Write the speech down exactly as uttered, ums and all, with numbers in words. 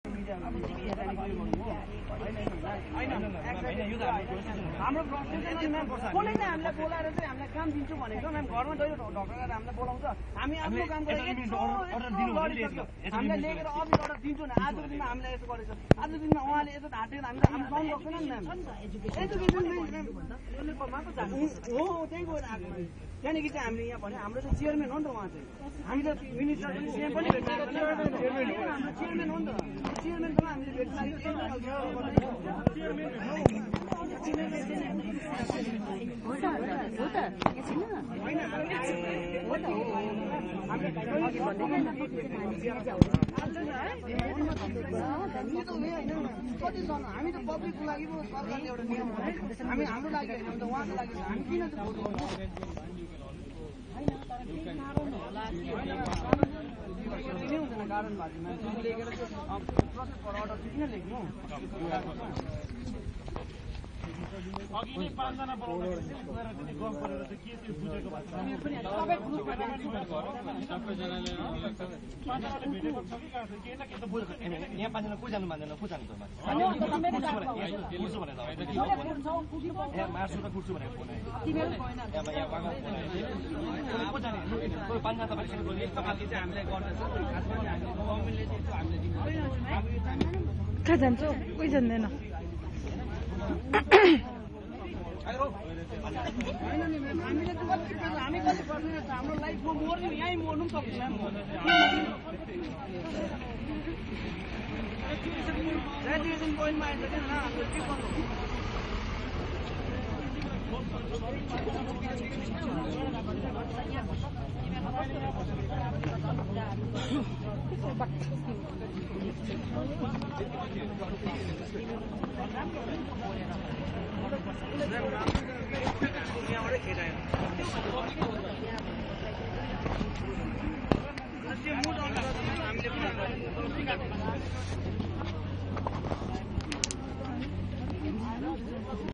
हाम्रो कसैले हामीलाई बोलाएर चाहिँ हामीलाई काम दिन्छु भनेको म्याम घरमा दैलो ढक्कर हामीलाई बोलाउँछ हामी आफ्नो काम गरेर हामीलाई लेखेर अफिस अर्डर दिन्छु नि आजको दिनमा हामीलाई यसो गरेछ आजको दिनमा उहाँले यसो ढाँटेर हामीले हामी साउन्ड गर्दैन नि म्याम हो त्यहीँ गएर आएको त्यहाँदेखि चाहिँ हामीले यहाँ भने हाम्रो चाहिँ चेयरम्यान हो नि त उहाँ चाहिँ हामी त मिनिस्टर पनि सिएम पनि भेट्नु चेयरम्यान हो नि त चेयरम्यानसँग हामीले भेट्नु लागि हामी त पब्लिकको लागि पो सरकारले एउटा नियम हामी हाम्रो लागि होइन त उहाँको लागि हामी किन चाहिँ भोट गर्नु हुँदैन कारण भाषीमा लेखेर प्रोसेस फर अर्डर किन लेख्नु अघि नै पाँचजना बोलाउँदाखेरि चाहिँ गएर चाहिँ गफ गरेर चाहिँ के त्यो बुझेको भएको छ सबैजनाले पाँचजनाले भेटेको छ कि कहाँ छ के न के त बुझेको यहाँ पाँचजना को जानु मान्दैन को जानु त मार्छु र कुर्छु भनेको फोन पाँचजना तपाईँसँग बोले तपाईँले चाहिँ हामीलाई गर्दैछ गभर्मेन्टले चाहिँ हामीलाई कहाँ जान्छ कोही जान्दैन हामी कति पर्दैन हाम्रो लाइफमा मर्नु यहीँ मर्नु पनि सक्छ ग्रेजुएसन पोइन्टमा आइन्छ किन हाम्रो के गर्नु यहाँबाटै खेदायो हामीले